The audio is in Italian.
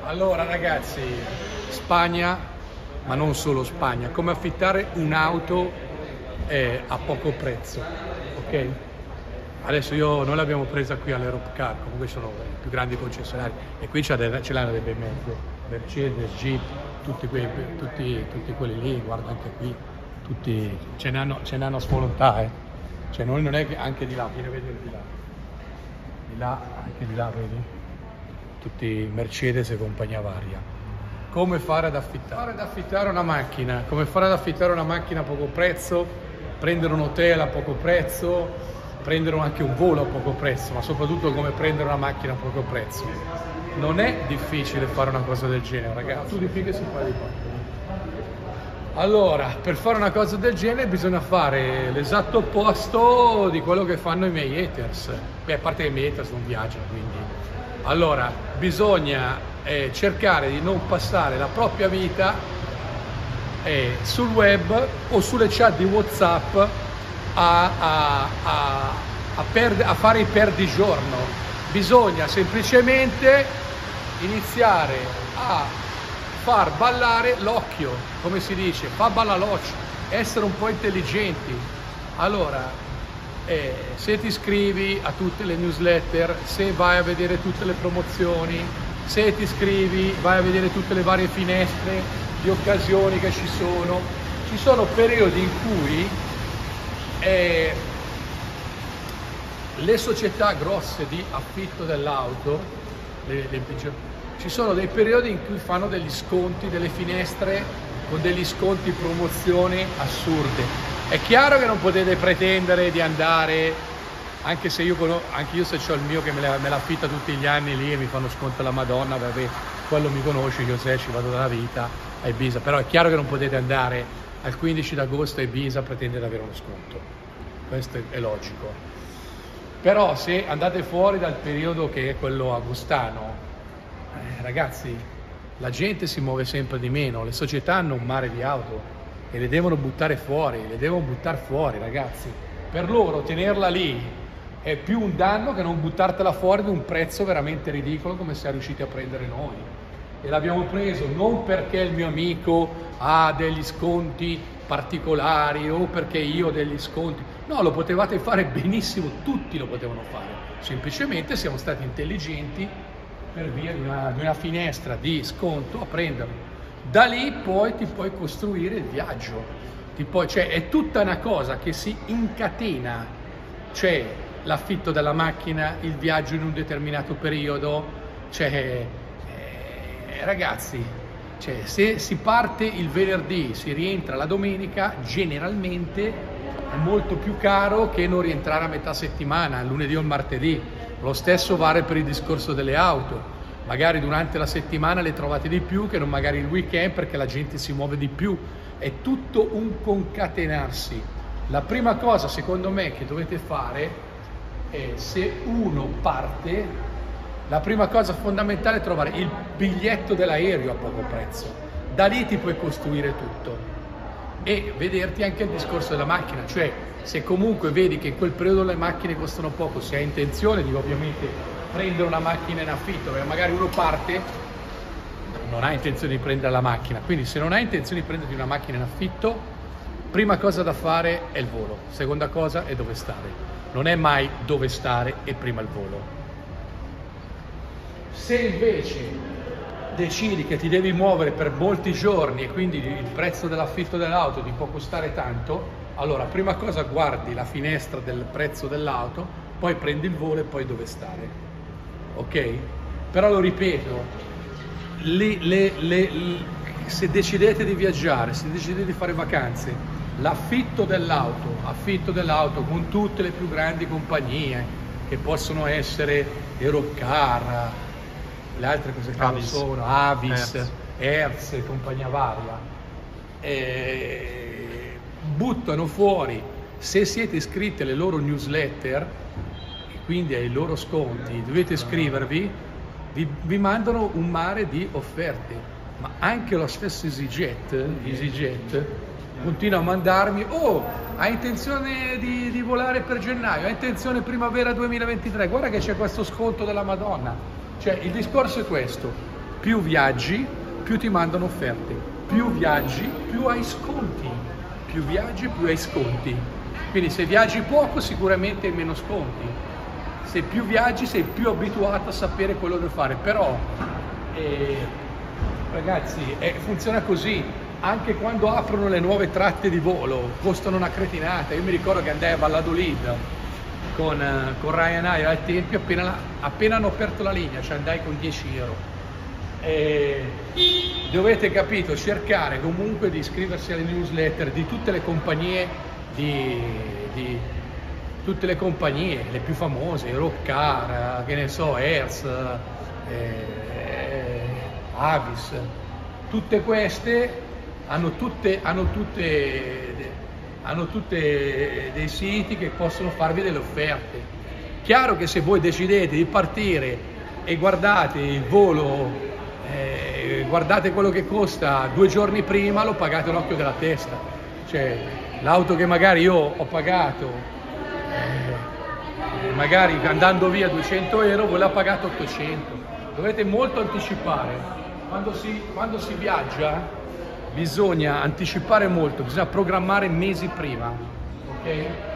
Allora ragazzi, Spagna, ma non solo Spagna, come affittare un'auto a poco prezzo, ok? Adesso noi l'abbiamo presa qui all'Eurocar, comunque sono i più grandi concessionari e qui ce l'hanno dei bei mezzi, Mercedes, Jeep, tutti quelli lì, guarda anche qui, tutti ce n'hanno a svolontà, eh. Cioè noi non è che anche di là, vieni a vedere di là, anche di là, vedi? Tutti Mercedes e compagnia varia. Come fare ad affittare una macchina? Come fare ad affittare una macchina a poco prezzo? Prendere un hotel a poco prezzo? Prendere anche un volo a poco prezzo, ma soprattutto come prendere una macchina a poco prezzo. Non è difficile fare una cosa del genere, ragazzi. Tu di che si fa di qua? Allora, per fare una cosa del genere bisogna fare l'esatto opposto di quello che fanno i miei haters. Beh, a parte che i miei haters non viaggiano, quindi... Allora, bisogna cercare di non passare la propria vita sul web o sulle chat di WhatsApp a fare i perdigiorno. Bisogna semplicemente iniziare a far ballare l'occhio, come si dice, fa ballare l'occhio, essere un po' intelligenti. Allora, se ti iscrivi a tutte le newsletter, se vai a vedere tutte le promozioni, se ti iscrivi, vai a vedere tutte le varie finestre di occasioni che ci sono periodi in cui le società grosse di affitto dell'auto, ci sono dei periodi in cui fanno degli sconti, delle finestre con degli sconti, promozioni assurde. È chiaro che non potete pretendere di andare, anche se anche io se ho il mio che me l'affitta tutti gli anni lì e mi fanno sconto alla Madonna, vabbè, quello mi conosce, io ci vado dalla vita a Ibiza, però è chiaro che non potete andare al 15 d'agosto a Ibiza a pretendere di avere uno sconto, questo è logico. Però se andate fuori dal periodo che è quello agostano, ragazzi, la gente si muove sempre di meno, le società hanno un mare di auto e le devono buttare fuori, ragazzi. Per loro tenerla lì è più un danno che non buttartela fuori di un prezzo veramente ridicolo come siamo riusciti a prendere noi. E l'abbiamo preso non perché il mio amico ha degli sconti particolari o perché io ho degli sconti. No, lo potevate fare benissimo, tutti lo potevano fare. Semplicemente siamo stati intelligenti per via di una finestra di sconto a prenderlo. Da lì poi ti puoi costruire il viaggio, cioè è tutta una cosa che si incatena, cioè l'affitto della macchina, il viaggio in un determinato periodo, cioè ragazzi, cioè, se si parte il venerdì, si rientra la domenica, generalmente è molto più caro che non rientrare a metà settimana, il lunedì o il martedì. Lo stesso vale per il discorso delle auto. Magari durante la settimana le trovate di più che non magari il weekend perché la gente si muove di più. È tutto un concatenarsi. La prima cosa secondo me che dovete fare è, se uno parte, la prima cosa fondamentale è trovare il biglietto dell'aereo a poco prezzo. Da lì ti puoi costruire tutto e vederti anche il discorso della macchina, cioè se comunque vedi che in quel periodo le macchine costano poco, se hai intenzione di ovviamente prendere una macchina in affitto, perché magari uno parte, non ha intenzione di prendere la macchina, quindi se non hai intenzione di prenderti una macchina in affitto, prima cosa da fare è il volo, seconda cosa è dove stare, non è mai dove stare e prima il volo. Se invece decidi che ti devi muovere per molti giorni e quindi il prezzo dell'affitto dell'auto ti può costare tanto, allora prima cosa guardi la finestra del prezzo dell'auto, poi prendi il volo e poi dove stare. Ok? Però lo ripeto, se decidete di viaggiare, se decidete di fare vacanze, l'affitto dell'auto con tutte le più grandi compagnie che possono essere Eurocar, le altre cose che non sono, Avis, Hertz e compagnia varia, buttano fuori, se siete iscritti alle loro newsletter, quindi ai loro sconti, dovete iscrivervi, vi mandano un mare di offerte, ma anche lo stesso EasyJet continua a mandarmi, hai intenzione di volare per gennaio, hai intenzione primavera 2023, guarda che c'è questo sconto della Madonna. Cioè il discorso è questo, più viaggi, più ti mandano offerte, più viaggi, più hai sconti, più viaggi, più hai sconti. Quindi se viaggi poco sicuramente hai meno sconti, se più viaggi sei più abituato a sapere quello da fare, però ragazzi funziona così, anche quando aprono le nuove tratte di volo costano una cretinata. Io mi ricordo che andai a Valladolid con Ryanair ai tempi, appena hanno aperto la linea, cioè andai con 10 euro. Dovete, capito, cercare comunque di iscriversi alle newsletter di tutte le compagnie, tutte le compagnie, le più famose, Eurocar, che ne so, Hertz, Avis. Tutte queste hanno tutte dei siti che possono farvi delle offerte. Chiaro che se voi decidete di partire e guardate il volo, guardate quello che costa 2 giorni prima, lo pagate l'occhio della testa. Cioè, l'auto che magari io ho pagato, magari andando via 200 euro, voi la pagate 800. Dovete molto anticipare. Quando si viaggia bisogna anticipare molto, bisogna programmare mesi prima, ok?